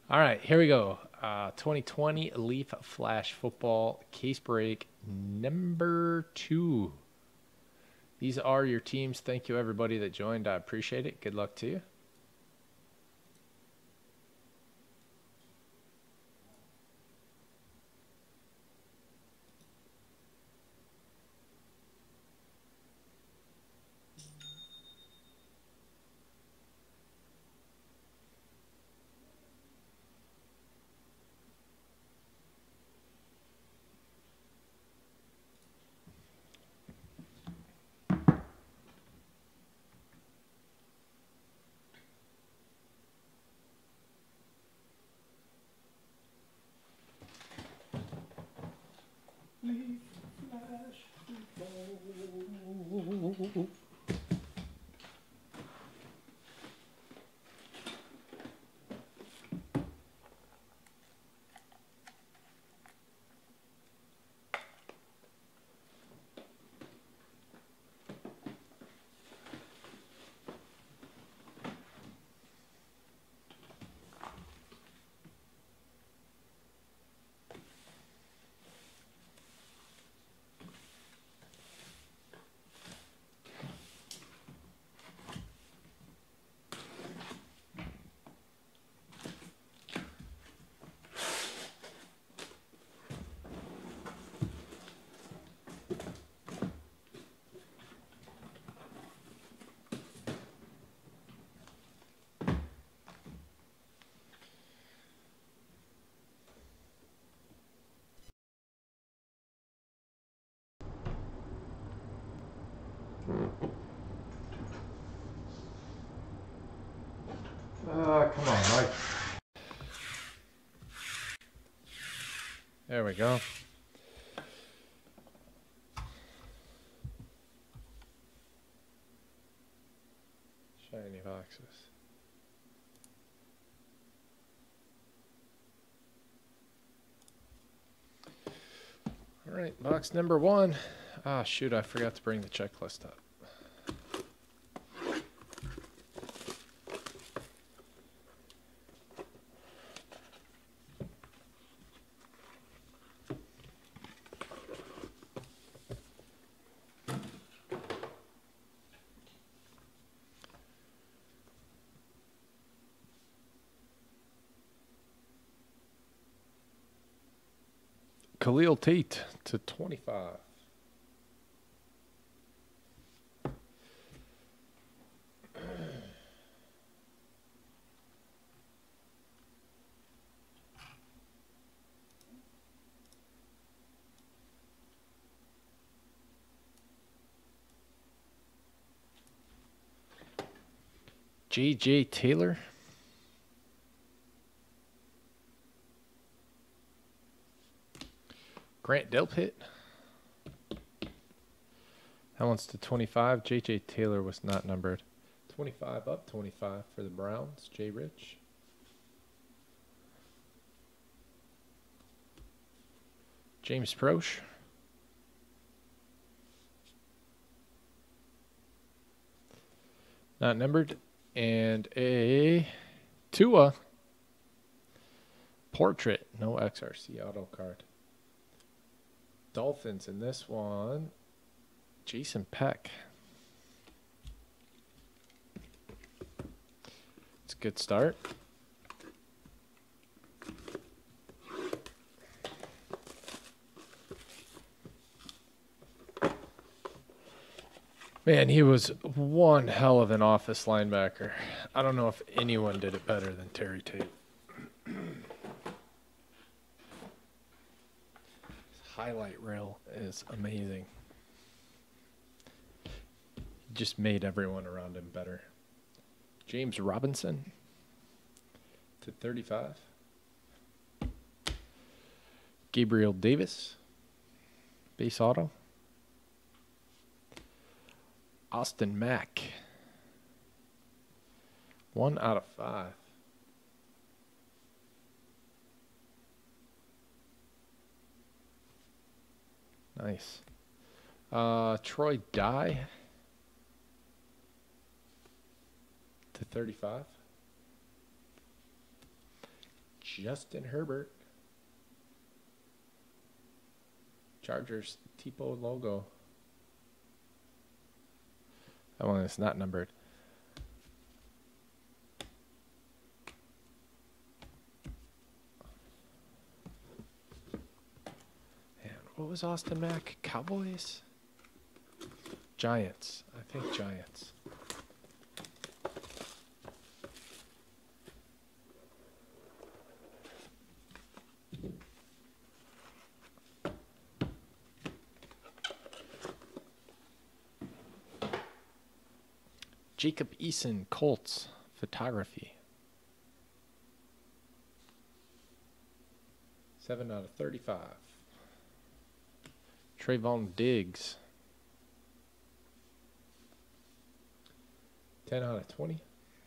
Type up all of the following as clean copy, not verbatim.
All right, here we go. 2020 Leaf Flash Football Case Break number 2. These are your teams. Thank you, everybody that joined. I appreciate it. Good luck to you. Leaf Flash Football. Come on, Mike. There we go. Shiny boxes. All right, box number 1. Ah, shoot, I forgot to bring the checklist up. Khalil Tate to 25. J.J. Taylor. Grant Delpit. That one's to 25. J.J. Taylor was not numbered. 25 up, 25 for the Browns. Jay Rich. James Proche. Not numbered. And a Tua portrait. No XRC auto card. Dolphins in this one. Jason Peck. It's a good start. Man, he was one hell of an office linebacker. I don't know if anyone did it better than Terry Tate. His highlight reel is amazing. He just made everyone around him better. James Robinson to 35. Gabriel Davis, base auto. Austin Mack, 1 out of 5. Nice. Troy Dye to 35. Justin Herbert. Chargers Tipo logo. That one is not numbered. And what was Austin Mack? Cowboys? Giants. I think Giants. Jacob Eason, Colts, photography. 7 out of 35. Trayvon Diggs. 10 out of 20.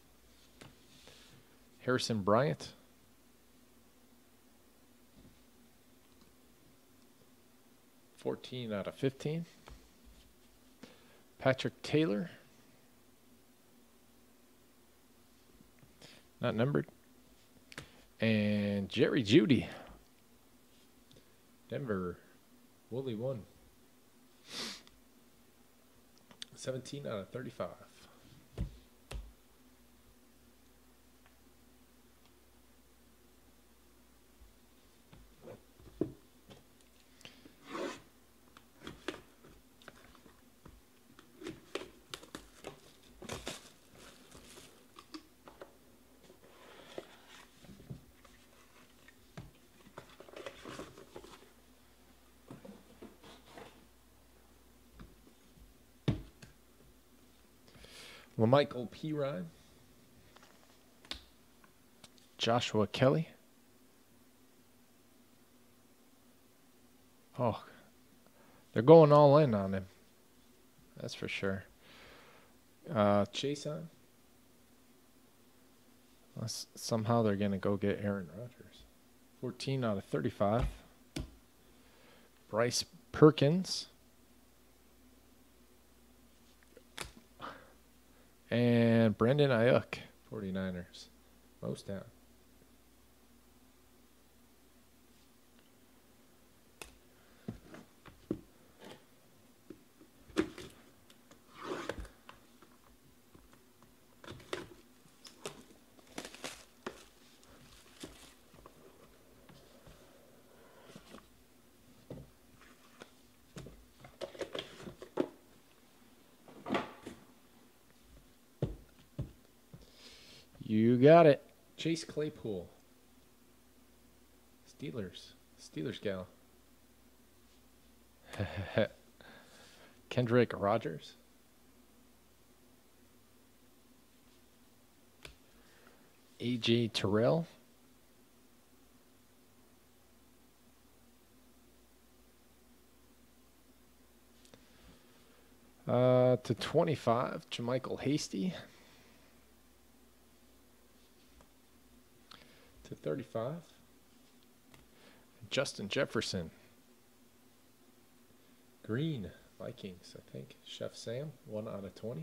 Harrison Bryant. 14 out of 15. Patrick Taylor. Not numbered. And Jerry Jeudy. Denver. Wooly 1. 17 out of 35. LaMichael Pirine. Joshua Kelly. Oh, they're going all in on him. That's for sure. Chason. Somehow they're going to go get Aaron Rodgers. 14 out of 35. Bryce Perkins. And Brandon Ayuk, 49ers. Most down. You got it. Chase Claypool. Steelers gal. Kendrick Rogers. AJ Terrell. To 25, JaMycal Hasty. To 35, Justin Jefferson. Green, Vikings, I think. Chef Sam, 1 out of 20.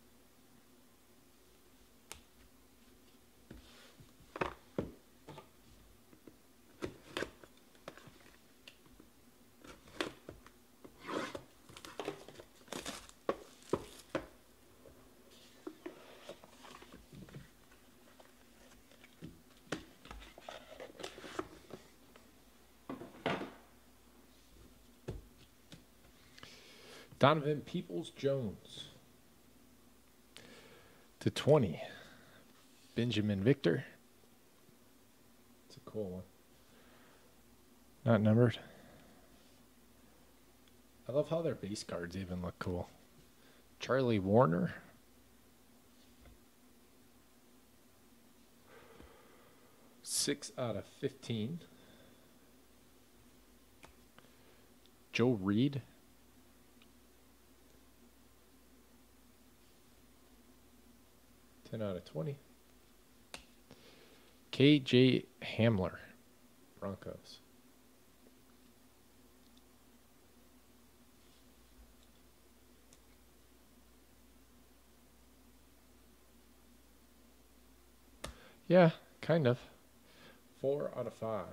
Donovan Peoples-Jones. To 20, Benjamin Victor. It's a cool one. Not numbered. I love how their base cards even look cool. Charlie Warner. Six out of 15. Joe Reed. 10 out of 20. KJ Hamler, Broncos. Yeah, kind of. 4 out of 5.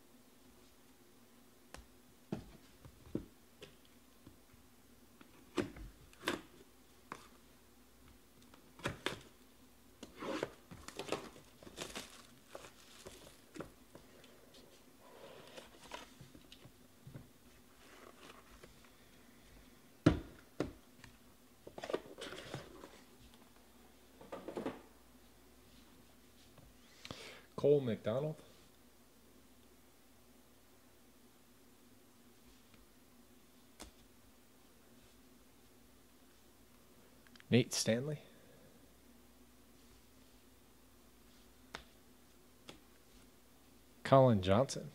Cole McDonald. Nate Stanley. Colin Johnson.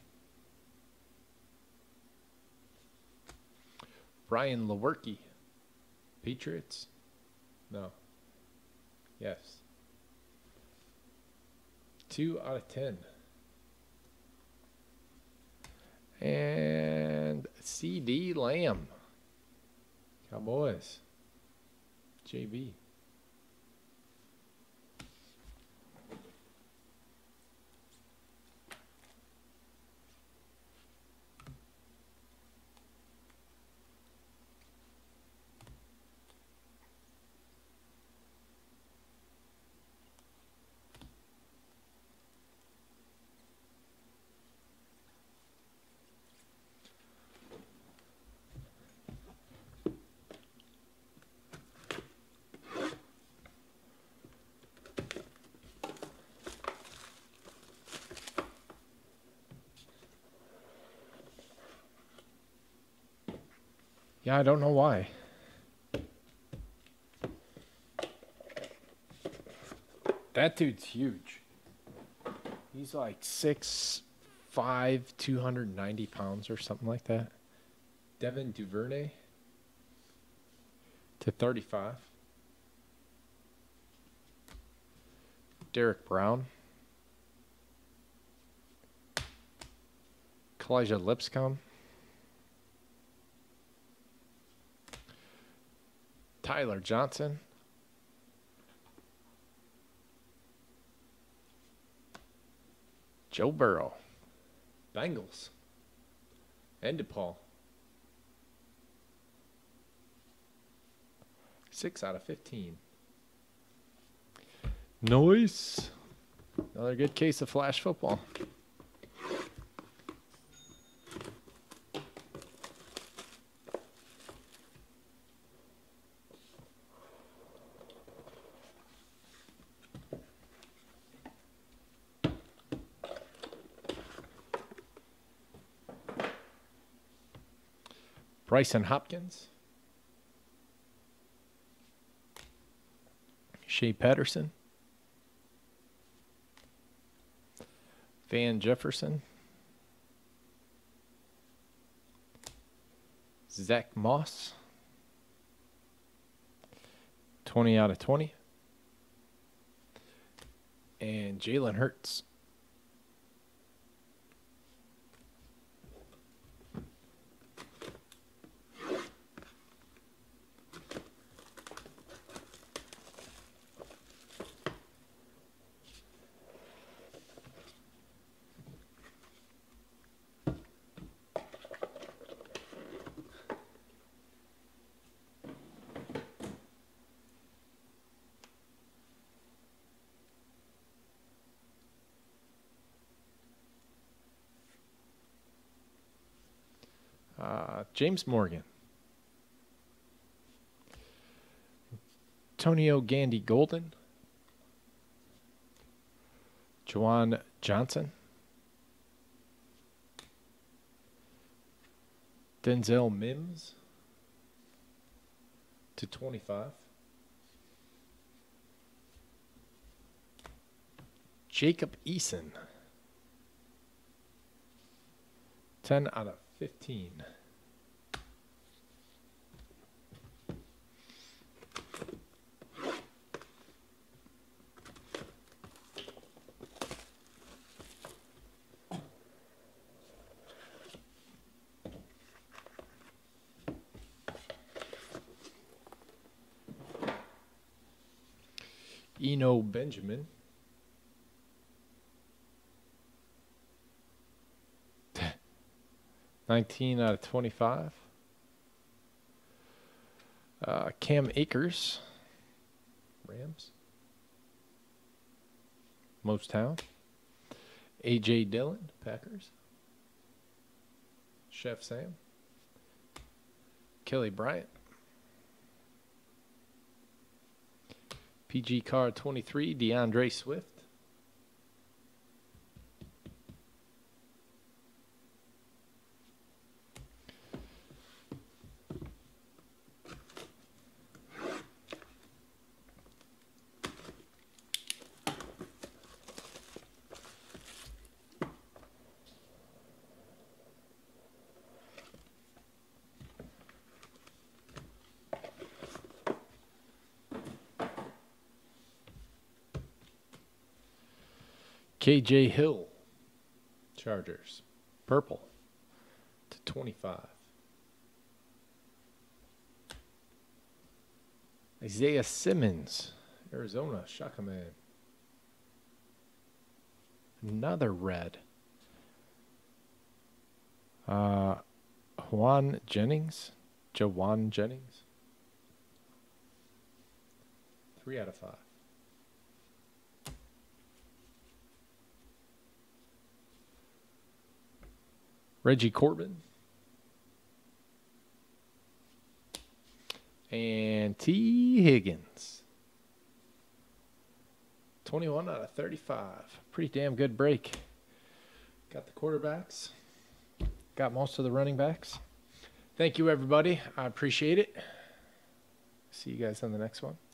Ryan Lewerke. Patriots? No. Yes. 2 out of 10. And CD Lamb. Cowboys. JB. Yeah, I don't know why. That dude's huge. He's like 6'5", 290 pounds or something like that. Devin Duvernay /35. Derek Brown. Kalijah Lipscomb. Tyler Johnson. Joe Burrow. Bengals. And DePaul. 6 out of 15. Nice. Another good case of flash football. Bryson Hopkins. Shea Patterson. Van Jefferson. Zach Moss. 20 out of 20. And Jalen Hurts. James Morgan. Antonio Gandy Golden. Juwan Johnson. Denzel Mims /25. Jacob Eason. 10 out of 15. Eno Benjamin. 19 out of 25. Cam Akers, Rams. Mostown. A.J. Dillon, Packers. Chef Sam. Kelly Bryant. PG Card 23, DeAndre Swift. KJ Hill, Chargers, purple to 25. Isaiah Simmons, Arizona, Shaka Man. Another red. Jawan Jennings. 3 out of 5. Reggie Corbin. And T. Higgins. 21 out of 35. Pretty damn good break. Got the quarterbacks. Got most of the running backs. Thank you, everybody. I appreciate it. See you guys on the next one.